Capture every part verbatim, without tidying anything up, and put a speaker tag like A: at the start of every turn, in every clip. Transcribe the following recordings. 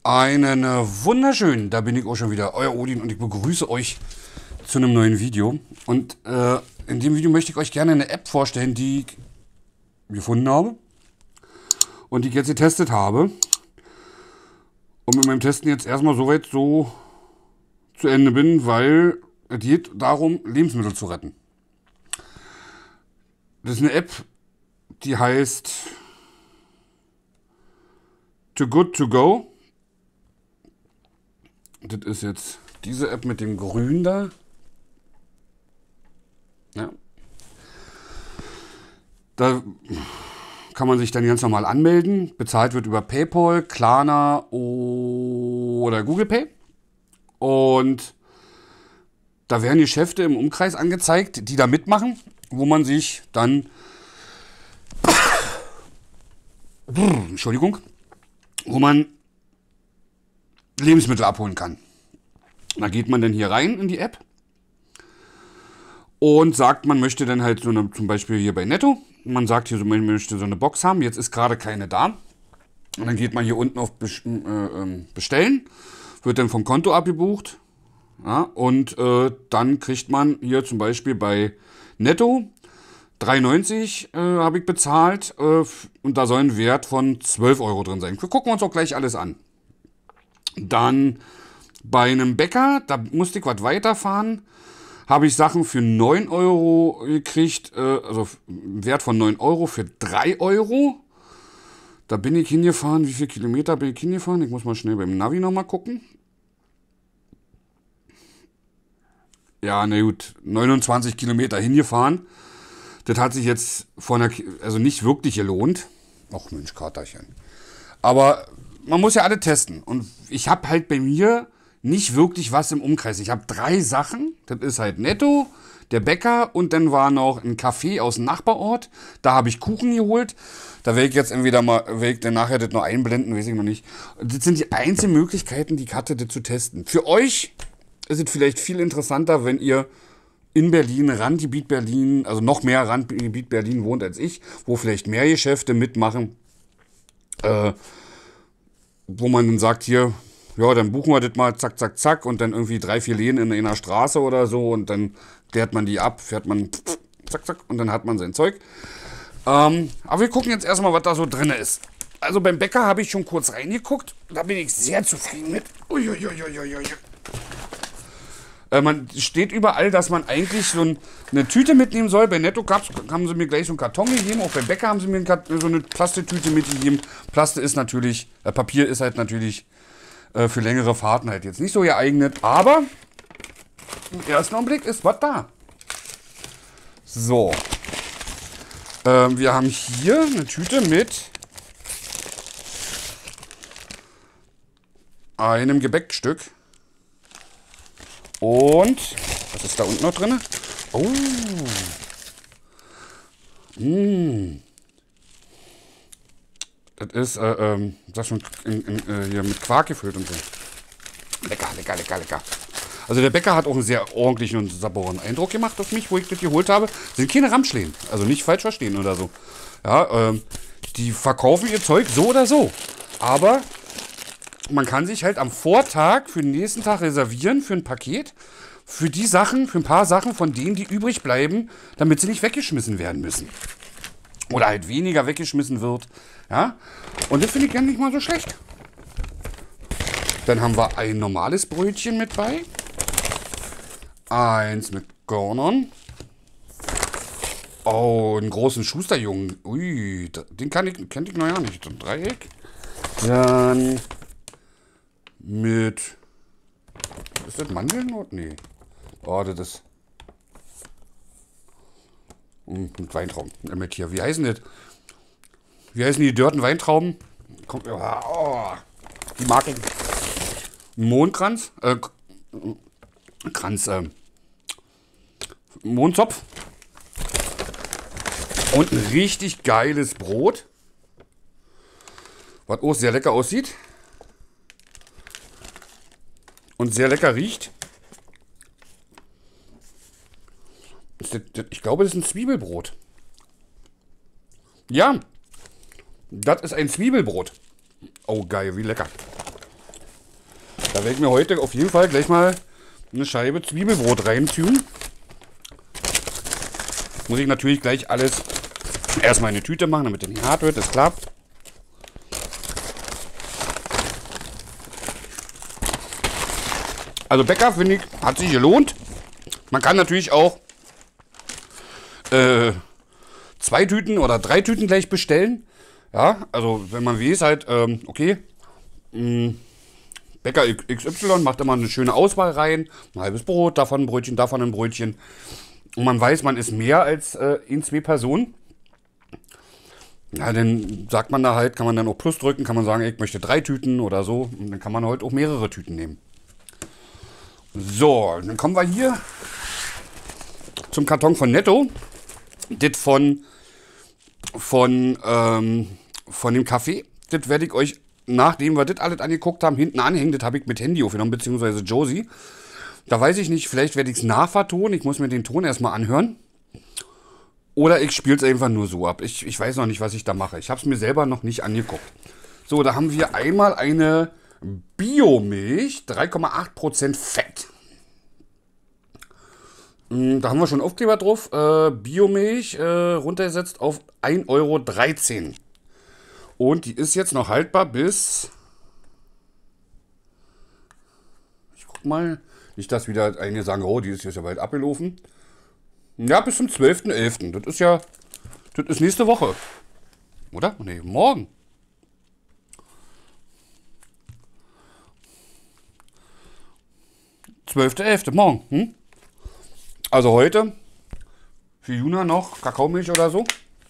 A: Einen äh, wunderschönen, da bin ich auch schon wieder, euer Odin, und ich begrüße euch zu einem neuen Video. Und äh, in dem Video möchte ich euch gerne eine App vorstellen, die ich gefunden habe und die ich jetzt getestet habe. Und mit meinem Testen jetzt erstmal soweit so zu Ende bin, weil es geht darum, Lebensmittel zu retten. Das ist eine App, die heißt Too Good To Go. Das ist jetzt diese App mit dem Grün da. Ja. Da kann man sich dann ganz normal anmelden. Bezahlt wird über PayPal, Klarna oder Google Pay. Und da werden Geschäfte im Umkreis angezeigt, die da mitmachen, wo man sich dann Entschuldigung, wo man Lebensmittel abholen kann. Da geht man dann hier rein in die App und sagt, man möchte dann halt so eine, zum Beispiel hier bei Netto, man sagt hier, so, man möchte so eine Box haben, jetzt ist gerade keine da. Und dann geht man hier unten auf Bestellen, wird dann vom Konto abgebucht, ja, und äh, dann kriegt man hier zum Beispiel bei Netto drei neunzig äh, habe ich bezahlt äh, und da soll ein Wert von zwölf Euro drin sein. Wir gucken uns auch gleich alles an. Dann bei einem Bäcker, da musste ich was weiterfahren, habe ich Sachen für neun Euro gekriegt, äh, also einen Wert von neun Euro für drei Euro. Da bin ich hingefahren. Wie viele Kilometer bin ich hingefahren? Ich muss mal schnell beim Navi nochmal gucken. Ja, na gut, neunundzwanzig Kilometer hingefahren. Das hat sich jetzt von der, also nicht wirklich gelohnt. Ach Mensch, Katerchen. Aber man muss ja alle testen. Und ich habe halt bei mir nicht wirklich was im Umkreis. Ich habe drei Sachen. Das ist halt Netto, der Bäcker und dann war noch ein Café aus dem Nachbarort. Da habe ich Kuchen geholt. Da werde ich jetzt entweder mal, werde ich dann nachher das noch einblenden, weiß ich noch nicht. Das sind die einzigen Möglichkeiten, die ich hatte, das zu testen. Für euch ist es vielleicht viel interessanter, wenn ihr in Berlin, Randgebiet Berlin, also noch mehr Randgebiet Berlin wohnt als ich, wo vielleicht mehr Geschäfte mitmachen, äh, wo man dann sagt, hier, ja, dann buchen wir das mal, zack, zack, zack, und dann irgendwie drei, vier Läden in einer Straße oder so und dann klärt man die ab, fährt man, zack, zack, und dann hat man sein Zeug. Ähm, aber wir gucken jetzt erstmal, was da so drin ist. Also beim Bäcker habe ich schon kurz reingeguckt, da bin ich sehr zufrieden mit. Uiuiuiuiui. Äh, man steht überall, dass man eigentlich so ein, eine Tüte mitnehmen soll. Bei Netto gab's, haben sie mir gleich so einen Karton gegeben. Auch beim Bäcker haben sie mir so eine Plastiktüte mitgegeben. Plaste ist natürlich, äh, Papier ist halt natürlich äh, für längere Fahrten halt jetzt nicht so geeignet. Aber im ersten Augenblick ist was da. So. Ähm, wir haben hier eine Tüte mit einem Gebäckstück. Und was ist da unten noch drin? Oh. Mm. Das ist, äh, ähm, das schon in, in, äh, hier mit Quark gefüllt und so. Lecker, lecker, lecker, lecker. Also der Bäcker hat auch einen sehr ordentlichen und sauberen Eindruck gemacht auf mich, wo ich das geholt habe. Das sind keine Ramschläden, also nicht falsch verstehen oder so. Ja, ähm, die verkaufen ihr Zeug so oder so. Aber man kann sich halt am Vortag für den nächsten Tag reservieren für ein Paket, für die Sachen, für ein paar Sachen von denen, die übrig bleiben, damit sie nicht weggeschmissen werden müssen. Oder halt weniger weggeschmissen wird. Ja? Und das finde ich gar nicht mal so schlecht. Dann haben wir ein normales Brötchen mit bei. Eins mit Körnern. Oh, einen großen Schusterjungen. Ui, den kann ich, kennt ich noch ja nicht. Ein Dreieck. Dann mit, ist das Mandeln? Nee. Oh, das ist mit Weintrauben. Mit hier. Wie heißen das? Wie heißen die dörten Weintrauben? Kommt, oh, die mag ich. Mondkranz. Äh, Kranz. Äh, Mondzopf. Und ein richtig geiles Brot. Was auch sehr lecker aussieht. Und sehr lecker riecht. Ich glaube, das ist ein Zwiebelbrot. Ja, das ist ein Zwiebelbrot. Oh, geil, wie lecker. Da werde ich mir heute auf jeden Fall gleich mal eine Scheibe Zwiebelbrot reintun. Muss ich natürlich gleich alles erstmal in eine Tüte machen, damit der nicht hart wird, ist klar. Also Bäcker, finde ich, hat sich gelohnt. Man kann natürlich auch äh, zwei Tüten oder drei Tüten gleich bestellen. Ja, also wenn man weiß halt, ähm, okay, mh, Bäcker X Y macht immer eine schöne Auswahl rein. Ein halbes Brot, davon ein Brötchen, davon ein Brötchen. Und man weiß, man ist mehr als äh, in zwei Personen. Ja, dann sagt man da halt, kann man dann auch Plus drücken, kann man sagen, ich möchte drei Tüten oder so. Und dann kann man heute auch mehrere Tüten nehmen. So, dann kommen wir hier zum Karton von Netto. Das von, von, ähm, von dem Kaffee. Das werde ich euch, nachdem wir das alles angeguckt haben, hinten anhängen. Das habe ich mit Handy aufgenommen, beziehungsweise Josie. Da weiß ich nicht, vielleicht werde ich es nachvertonen. Ich muss mir den Ton erstmal anhören. Oder ich spiele es einfach nur so ab. Ich, ich weiß noch nicht, was ich da mache. Ich habe es mir selber noch nicht angeguckt. So, da haben wir einmal eine Biomilch, drei Komma acht Prozent Fett. Da haben wir schon Aufkleber drauf. Äh, Biomilch äh, runtergesetzt auf ein Euro dreizehn. Und die ist jetzt noch haltbar bis... Ich guck mal. Nicht, dass wieder einige sagen, oh, die ist jetzt ja bald abgelaufen. Ja, bis zum zwölften elften Das ist ja... Das ist nächste Woche. Oder? Nee, morgen. zwölfter elfter morgen. Hm? Also heute für Juna noch Kakaomilch oder so.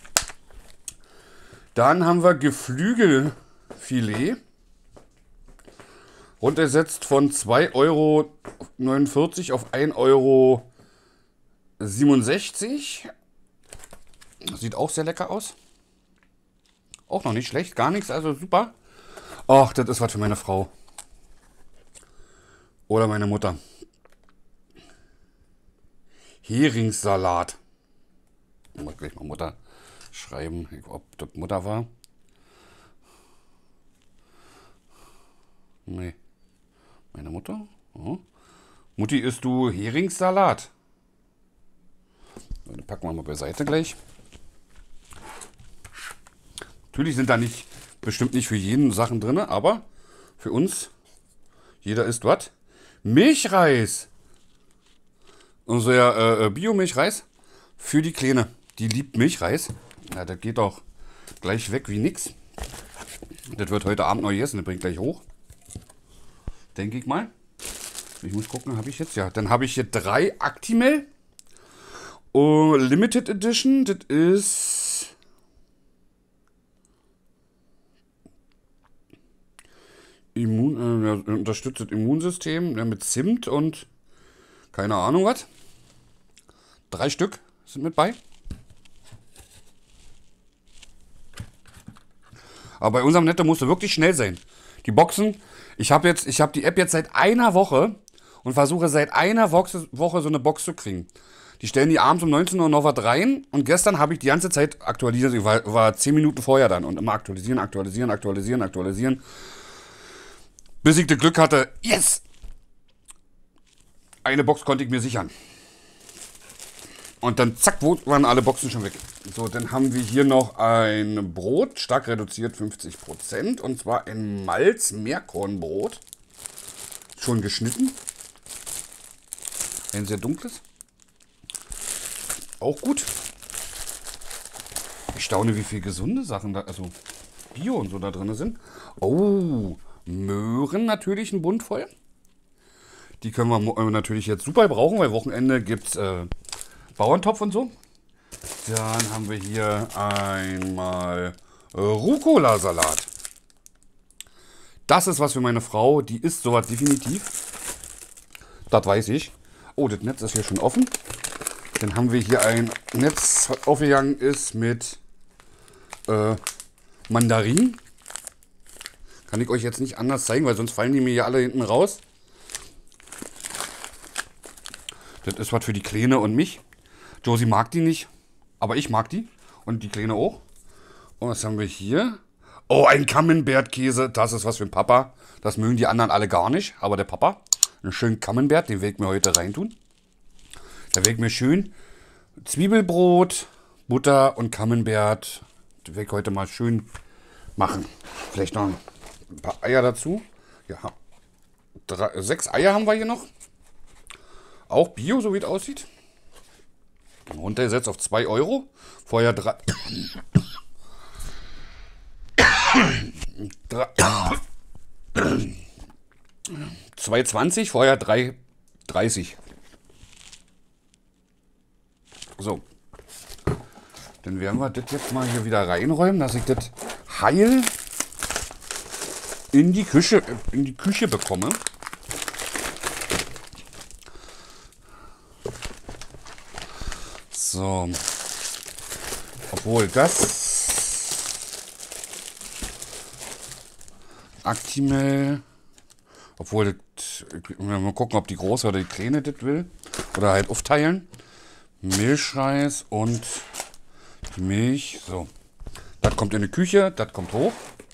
A: Dann haben wir Geflügelfilet. Runtergesetzt von zwei Euro neunundvierzig auf ein Euro siebenundsechzig. Sieht auch sehr lecker aus. Auch noch nicht schlecht, gar nichts, also super. Ach, das ist was für meine Frau. Oder meine Mutter. Heringssalat. Ich muss gleich mal Mutter schreiben, ob das Mutter war. Nee. Meine Mutter? Oh. Mutti, isst du Heringssalat? Den packen wir mal beiseite gleich. Natürlich sind da nicht, bestimmt nicht für jeden Sachen drin, aber für uns, jeder isst was? Milchreis. Unser äh, Bio-Milchreis für die Kleine. Die liebt Milchreis. Ja, das geht auch gleich weg wie nix. Das wird heute Abend noch gegessen, das bringt gleich hoch. Denke ich mal. Ich muss gucken, habe ich jetzt? Ja, dann habe ich hier drei Actimel. Oh, Limited Edition. Das ist... Immun, äh, unterstützt das Immunsystem ja, mit Zimt und keine Ahnung was. Drei Stück sind mit bei. Aber bei unserem Netto musst du wirklich schnell sein. Die Boxen, ich habe jetzt, ich habe die App jetzt seit einer Woche und versuche seit einer Woche, Woche so eine Box zu kriegen. Die stellen die abends um neunzehn Uhr noch was rein und gestern habe ich die ganze Zeit aktualisiert. Ich war, war zehn Minuten vorher dann und immer aktualisieren, aktualisieren, aktualisieren, aktualisieren. Bis ich das Glück hatte, yes! Eine Box konnte ich mir sichern. Und dann zack, wo waren alle Boxen schon weg. So, dann haben wir hier noch ein Brot, stark reduziert fünfzig Prozent. Und zwar ein Malz-Meerkornbrot. Schon geschnitten. Ein sehr dunkles. Auch gut. Ich staune, wie viele gesunde Sachen da, also Bio und so da drin sind. Oh, Möhren natürlich ein Bund voll. Die können wir natürlich jetzt super brauchen, weil Wochenende gibt es äh, Bauerntopf und so. Dann haben wir hier einmal Rucola-Salat. Das ist was für meine Frau, die isst sowas definitiv. Das weiß ich. Oh, das Netz ist hier schon offen. Dann haben wir hier ein Netz, was aufgegangen ist mit äh, Mandarinen. Kann ich euch jetzt nicht anders zeigen, weil sonst fallen die mir hier alle hinten raus. Das ist was für die Kleine und mich. Josie mag die nicht, aber ich mag die. Und die Kleine auch. Und was haben wir hier? Oh, ein Camembert-Käse, das ist was für ein Papa. Das mögen die anderen alle gar nicht, aber der Papa, einen schönen Camembert, den werde ich mir heute reintun. Da werde ich mir schön Zwiebelbrot, Butter und Camembert, den werde ich heute mal schön machen. Vielleicht noch ein paar Eier dazu. Ja, drei, sechs Eier haben wir hier noch. Auch Bio, so wie es aussieht. Runtergesetzt auf zwei Euro. Vorher drei. zwei zwanzig, vorher drei dreißig. So. Dann werden wir das jetzt mal hier wieder reinräumen, dass ich das heil in die Küche, in die Küche bekomme. So. Obwohl das Actimel, obwohl das, mal gucken, ob die große oder die kleine das will. Oder halt aufteilen. Milchreis und die Milch. So. Das kommt in die Küche, das kommt hoch.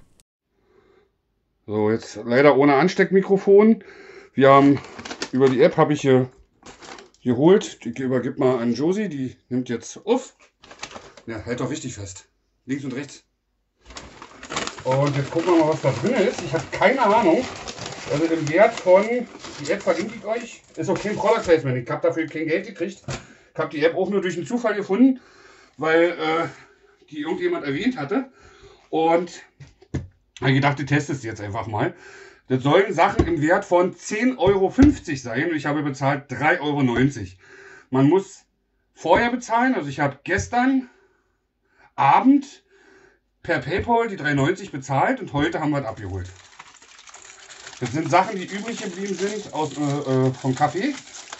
A: So, jetzt leider ohne Ansteckmikrofon. Wir haben über die App habe ich hier geholt. Die übergib mal an Josie, die nimmt jetzt auf. Ja, halt doch richtig fest. Links und rechts. Und jetzt gucken wir mal, was da drin ist. Ich habe keine Ahnung. Also im Wert von, die App verlinke ich euch, ist auch kein Product Placement. Ich habe dafür kein Geld gekriegt. Ich habe die App auch nur durch einen Zufall gefunden, weil äh, die irgendjemand erwähnt hatte. Und ich gedacht, du testest jetzt einfach mal. Das sollen Sachen im Wert von zehn Euro fünfzig sein und ich habe bezahlt drei Euro neunzig. Man muss vorher bezahlen, also ich habe gestern Abend per PayPal die drei neunzig bezahlt und heute haben wir es abgeholt. Das sind Sachen, die übrig geblieben sind aus, äh, äh, vom Kaffee,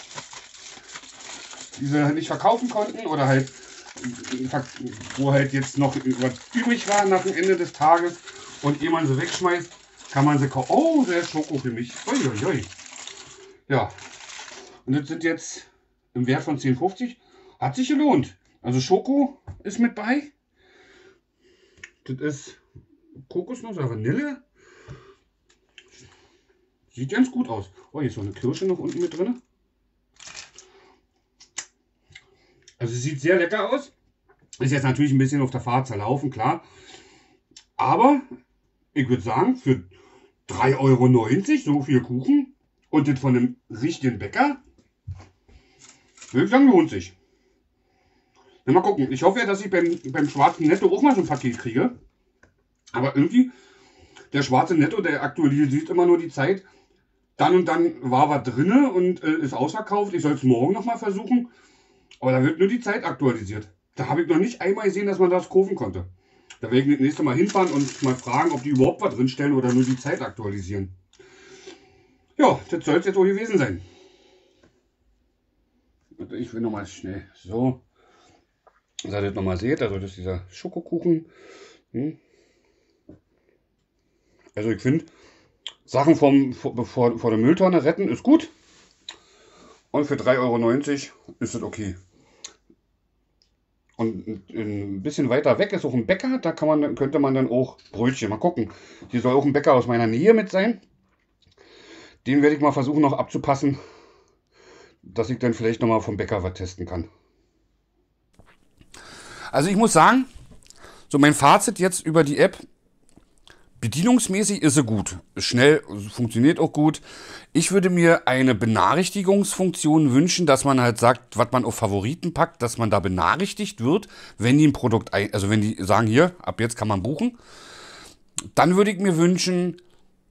A: die sie nicht verkaufen konnten oder halt, wo halt jetzt noch was übrig war nach dem Ende des Tages und ehe man sie wegschmeißt, kann man sie kaufen. Oh, der ist Schoko für mich. Uiuiui. Ja, und das sind jetzt im Wert von zehn fünfzig. Hat sich gelohnt. Also Schoko ist mit bei. Das ist Kokosnuss oder Vanille. Sieht ganz gut aus. Oh, hier ist so eine Kirsche noch unten mit drin. Also es sieht sehr lecker aus. Ist jetzt natürlich ein bisschen auf der Fahrt zerlaufen, klar. Aber ich würde sagen, für drei Euro neunzig so viel Kuchen und das von einem richtigen Bäcker, würde ich sagen, lohnt sich. Na, mal gucken. Ich hoffe ja, dass ich beim, beim schwarzen Netto auch mal so ein Paket kriege. Aber irgendwie, der schwarze Netto, der aktualisiert immer nur die Zeit. Dann und dann war was drinne und äh, ist ausverkauft. Ich soll es morgen nochmal versuchen. Aber da wird nur die Zeit aktualisiert. Da habe ich noch nicht einmal gesehen, dass man das kaufen konnte. Da werde ich das nächste Mal hinfahren und mal fragen, ob die überhaupt was drinstellen oder nur die Zeit aktualisieren. Ja, das soll es jetzt auch gewesen sein. Ich will nochmal schnell so, dass ihr das nochmal seht. Also das ist dieser Schokokuchen. Hm. Also ich finde, Sachen vom, vor, vor der Mülltonne retten ist gut. Und für drei Euro neunzig ist das okay. Und ein bisschen weiter weg ist auch ein Bäcker, da kann man, könnte man dann auch Brötchen, mal gucken. Hier soll auch ein Bäcker aus meiner Nähe mit sein. Den werde ich mal versuchen noch abzupassen, dass ich dann vielleicht nochmal vom Bäcker was testen kann. Also ich muss sagen, so mein Fazit jetzt über die App, bedienungsmäßig ist sie gut, ist schnell, funktioniert auch gut. Ich würde mir eine Benachrichtigungsfunktion wünschen, dass man halt sagt, was man auf Favoriten packt, dass man da benachrichtigt wird, wenn die ein Produkt, ein, also wenn die sagen, hier, ab jetzt kann man buchen. Dann würde ich mir wünschen,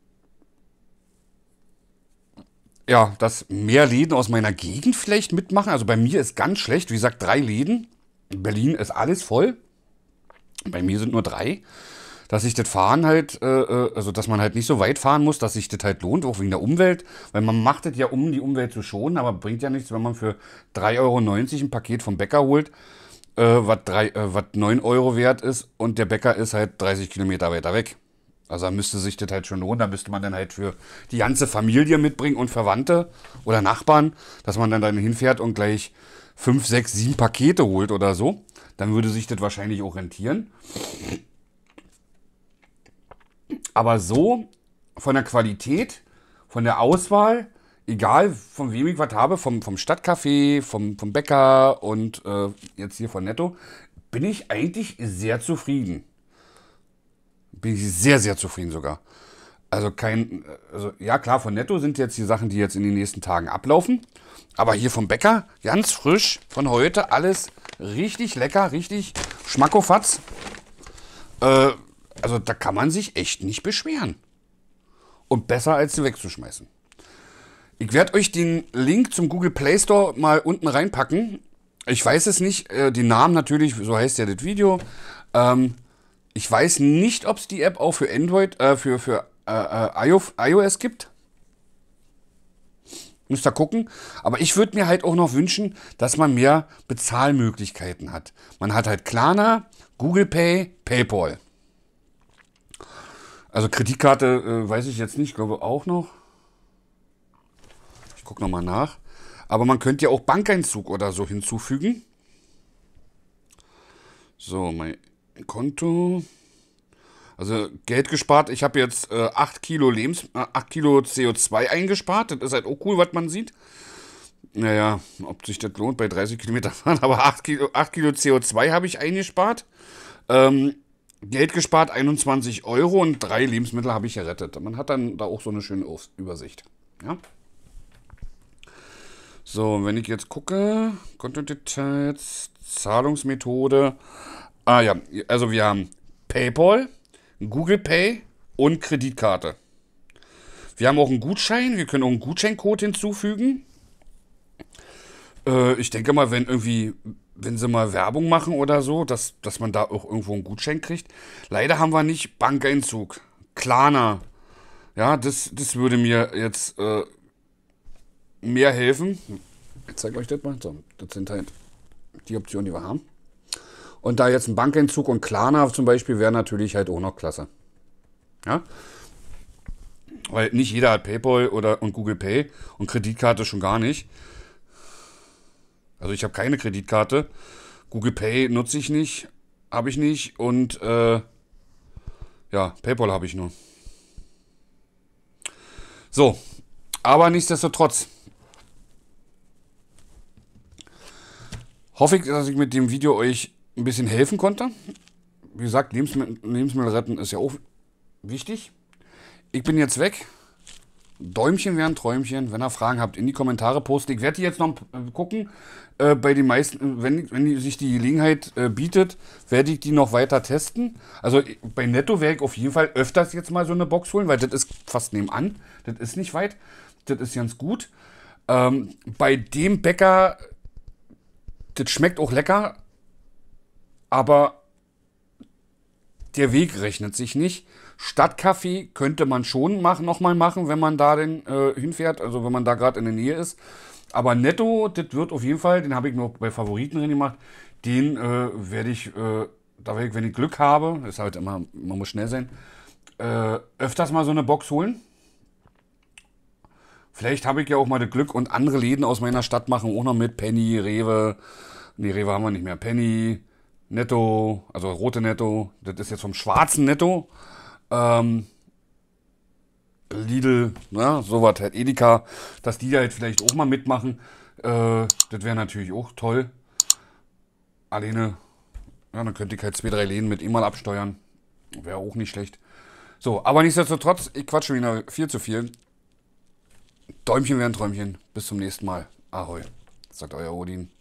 A: ja, dass mehr Läden aus meiner Gegend vielleicht mitmachen. Also bei mir ist ganz schlecht, wie gesagt, drei Läden. In Berlin ist alles voll. Bei mir sind nur drei. Dass sich das Fahren halt, äh, also dass man halt nicht so weit fahren muss, dass sich das halt lohnt, auch wegen der Umwelt. Weil man macht das ja, um die Umwelt zu schonen, aber bringt ja nichts, wenn man für drei Euro neunzig ein Paket vom Bäcker holt, äh, was äh, neun Euro wert ist und der Bäcker ist halt dreißig Kilometer weiter weg. Also da müsste sich das halt schon lohnen, da müsste man dann halt für die ganze Familie mitbringen und Verwandte oder Nachbarn, dass man dann, dann hinfährt und gleich fünf, sechs, sieben Pakete holt oder so. Dann würde sich das wahrscheinlich auch rentieren. Aber so von der Qualität, von der Auswahl, egal von wem ich was habe, vom, vom Stadtcafé, vom, vom Bäcker und äh, jetzt hier von Netto, bin ich eigentlich sehr zufrieden. Bin ich sehr, sehr zufrieden sogar. Also kein, also ja klar, von Netto sind jetzt die Sachen, die jetzt in den nächsten Tagen ablaufen. Aber hier vom Bäcker, ganz frisch, von heute, alles richtig lecker, richtig schmackofatz. Äh, also da kann man sich echt nicht beschweren. Und besser als sie wegzuschmeißen. Ich werde euch den Link zum Google Play Store mal unten reinpacken. Ich weiß es nicht, äh, die Namen natürlich, so heißt ja das Video. Ähm, ich weiß nicht, ob es die App auch für Android, äh, für, für äh, iOS gibt. Müsst ihr gucken. Aber ich würde mir halt auch noch wünschen, dass man mehr Bezahlmöglichkeiten hat. Man hat halt Klarna, Google Pay, PayPal. Also Kreditkarte äh, weiß ich jetzt nicht, glaube auch noch. Ich gucke nochmal nach. Aber man könnte ja auch Bankeinzug oder so hinzufügen. So, mein Konto. Also Geld gespart. Ich habe jetzt äh, acht Kilo Lebens äh, acht Kilo C O zwei eingespart. Das ist halt auch cool, was man sieht. Naja, ob sich das lohnt bei dreißig Kilometer fahren. Aber acht Kilo, acht Kilo C O zwei habe ich eingespart. Ähm, Geld gespart, einundzwanzig Euro und drei Lebensmittel habe ich gerettet. Man hat dann da auch so eine schöne Übersicht. Ja. So, wenn ich jetzt gucke, Kontodetails, Zahlungsmethode. Ah ja, also wir haben PayPal, Google Pay und Kreditkarte. Wir haben auch einen Gutschein, wir können auch einen Gutscheincode hinzufügen. Äh, ich denke mal, wenn irgendwie, wenn sie mal Werbung machen oder so, dass, dass man da auch irgendwo einen Gutschein kriegt. Leider haben wir nicht Bankeinzug, Klarna. Ja, das, das würde mir jetzt äh, mehr helfen. Ich zeige euch das mal. So, das sind halt die Optionen, die wir haben. Und da jetzt ein Bankeinzug und Klarna zum Beispiel wäre natürlich halt auch noch klasse. Ja? Weil nicht jeder hat PayPal oder und Google Pay und Kreditkarte schon gar nicht. Also ich habe keine Kreditkarte. Google Pay nutze ich nicht, habe ich nicht und äh, ja, PayPal habe ich nur. So, aber nichtsdestotrotz hoffe ich, dass ich mit dem Video euch ein bisschen helfen konnte. Wie gesagt, Lebensmittel, Lebensmittel retten ist ja auch wichtig. Ich bin jetzt weg. Däumchen wären Träumchen. Wenn ihr Fragen habt, in die Kommentare posten. Ich werde die jetzt noch gucken. Äh, bei den meisten, wenn, wenn die, sich die Gelegenheit äh, bietet, werde ich die noch weiter testen. Also bei Netto werde ich auf jeden Fall öfters jetzt mal so eine Box holen, weil das ist fast nebenan. Das ist nicht weit. Das ist ganz gut. Ähm, bei dem Bäcker, das schmeckt auch lecker, aber der Weg rechnet sich nicht. Stadtcafé könnte man schon machen, nochmal machen, wenn man da denn äh, hinfährt, also wenn man da gerade in der Nähe ist. Aber Netto, das wird auf jeden Fall, den habe ich noch bei Favoriten drin gemacht, den äh, werde ich, äh, da werde ich, wenn ich Glück habe, ist halt immer, man muss schnell sein, äh, öfters mal so eine Box holen. Vielleicht habe ich ja auch mal das Glück und andere Läden aus meiner Stadt machen auch noch mit. Penny, Rewe, nee, Rewe haben wir nicht mehr. Penny, Netto, also rote Netto, das ist jetzt vom schwarzen Netto. Ähm, Lidl, ne, sowas halt, Edeka, dass die da halt vielleicht auch mal mitmachen. Äh, das wäre natürlich auch toll. Alleine, ja, dann könnte ich halt zwei, drei Läden mit ihm mal absteuern. Wäre auch nicht schlecht. So, aber nichtsdestotrotz, ich quatsche wieder viel zu viel. Däumchen wären Träumchen. Bis zum nächsten Mal. Ahoi, sagt euer Odin.